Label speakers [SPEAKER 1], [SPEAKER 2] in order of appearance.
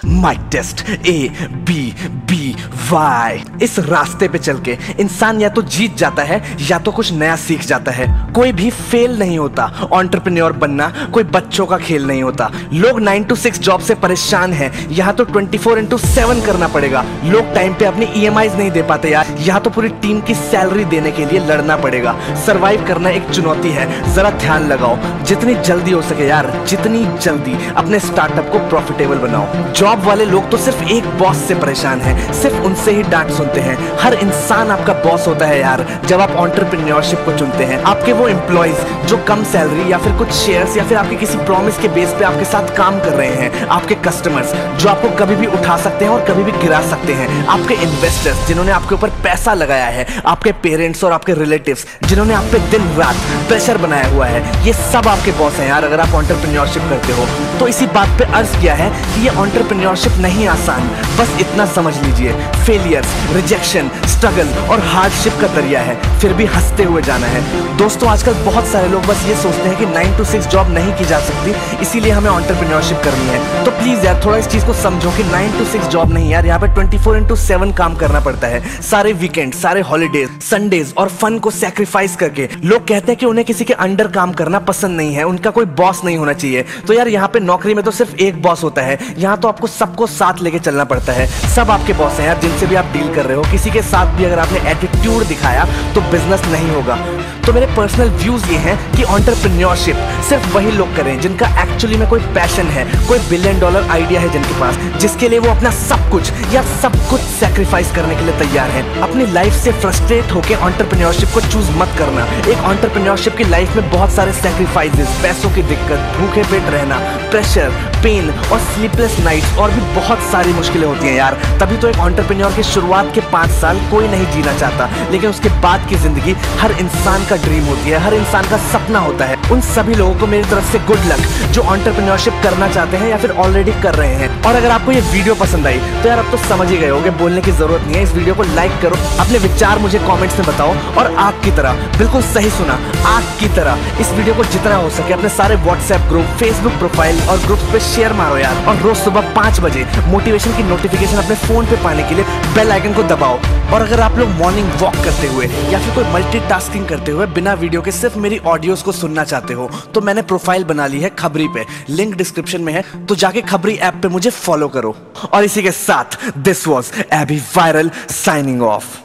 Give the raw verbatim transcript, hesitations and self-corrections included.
[SPEAKER 1] Mic test A B B Y. इस रास्ते पे चल के इंसान या तो जीत जाता है या तो कुछ नया सीख जाता है। कोई भी फेल नहीं होता। एंटरप्रेन्योर बनना कोई बच्चों का खेल नहीं होता। लोग नाइन टू सिक्स जॉब से परेशान हैं, यहाँ तो ट्वेंटी फोर इंटू सेवन करना पड़ेगा। लोग टाइम पे अपनी ई एम आईज़ नहीं दे पाते यार, यहाँ तो पूरी टीम की सैलरी देने के लिए लड़ना पड़ेगा। सरवाइव करना एक चुनौती है, जरा ध्यान लगाओ। जितनी जल्दी हो सके यार, जितनी जल्दी अपने स्टार्टअप को प्रॉफिटेबल बनाओ। जॉब वाले लोग तो सिर्फ एक बॉस से परेशान हैं, सिर्फ उनसे ही डांट सुनते हैं। हर इंसान आपका बॉस होता है यार जब आप एंटरप्रेन्योरशिप को चुनते हैं। आपके वो एम्प्लॉइज जो कम सैलरी या फिर कुछ शेयर्स या फिर आपके किसी प्रॉमिस के बेस पे आपके साथ काम कर रहे हैं। आपके कस्टमर्स जो आपको कभी भी उठा सकते हैं और कभी भी गिरा सकते हैं। आपके इन्वेस्टर्स जिन्होंने आपके ऊपर पैसा लगाया है। आपके पेरेंट्स और आपके रिलेटिव्स जिन्होंने आप पे दिन रात प्रेशर बनाया हुआ है। ये सब आपके बॉस हैं यार अगर आप एंटरप्रेन्योरशिप करते हो। तो इसी बात पे अर्ज किया है कि ये एंटरप्रेन्योरशिप नहीं आसान, बस इतना समझ लीजिए। फेलियर्स, रिजेक्शन, स्ट्रगल और हार्डशिप का दरिया है, फिर भी हंसते हुए जाना है। दोस्तों आजकल बहुत सारे लोग बस ये सोचते हैं कि नाइन टू सिक्स जॉब नहीं की जा सकती, इसीलिए हमें एंटरप्रेन्योरशिप करनी है। तो प्लीज यार थोड़ा इस चीज को समझो कि नाइन टू सिक्स जॉब नहीं यार, यहाँ पे ट्वेंटी फोर इंटू सेवन काम करना पड़ता है। सारे वीकेंड, सारे हॉलीडेज, संडेज और फन को सैक्रिफाइस करके। लोग कहते हैं कि उन्हें किसी के अंडर काम करना पसंद नहीं है, उनका कोई बॉस नहीं होना चाहिए। तो यार यहाँ पे नौकरी में तो सिर्फ एक बॉस होता है, यहाँ तो आपको सबको साथ लेके चलना पड़ता है। सब आपके बॉस हैं यार जिनसे भी आप डील कर रहे हो। किसी के साथ भी अगर आपने एटीट्यूड दिखाया तो बिजनेस नहीं होगा। तो मेरे पर्सनल व्यूज ये हैं कि एंटरप्रेन्योरशिप सिर्फ वही लोग करें जिनका एक्चुअली में कोई पैशन है, कोई बिलियन डॉलर आइडिया है जिनके पास, जिसके लिए वो अपना सब कुछ या सब कुछ सैक्रिफाइस करने के लिए तैयार है। अपनी लाइफ से फ्रस्ट्रेट होकर एंटरप्रेन्योरशिप को चूज मत करना। एक एंटरप्रेन्योरशिप की लाइफ में बहुत सारे सैक्रिफाइसेस, पैसों की दिक्कत, भूखे पेट रहना, प्रेशर, पेन और स्लीपलेस नाइट्स और भी बहुत सारी मुश्किलें होती हैं यार। तभी तो एक एंटरप्रेन्योर की शुरुआत के पांच साल कोई नहीं जीना चाहता, लेकिन उसके बाद की जिंदगी हर इंसान का ड्रीम होती है, हर इंसान का सपना होता है। उन सभी लोगों को मेरी तरफ से गुड लक जो एंटरप्रेन्योरशिप करना चाहते हैं या फिर ऑलरेडी कर रहे हैं। और अगर आपको ये वीडियो पसंद आई तो यार अब तो समझ ही गए होगे, बोलने की जरूरत नहीं है। इस वीडियो को लाइक करो, अपने विचार मुझे कमेंट्स में बताओ और आग की तरह, बिल्कुल सही सुना, आग की तरह इस वीडियो को जितना हो सके अपने सारे व्हाट्सएप ग्रुप, फेसबुक प्रोफाइल और ग्रुप्स पे शेयर मारो यार। और रोज सुबह पाँच बजे मोटिवेशन की नोटिफिकेशन अपने फोन पे पाने के लिए बेल आइकन को दबाओ। और अगर आप लोग मॉर्निंग वॉक करते हुए या फिर कोई मल्टीटास्किंग करते हुए बिना वीडियो के सिर्फ मेरी ऑडियोज को सुनना चाहते हो तो मैंने प्रोफाइल बना ली है खबरी पे, लिंक डिस्क्रिप्शन में है, तो जाके खबरी ऐप पे मुझे फॉलो करो। और इसी के साथ this was AB viral signing of.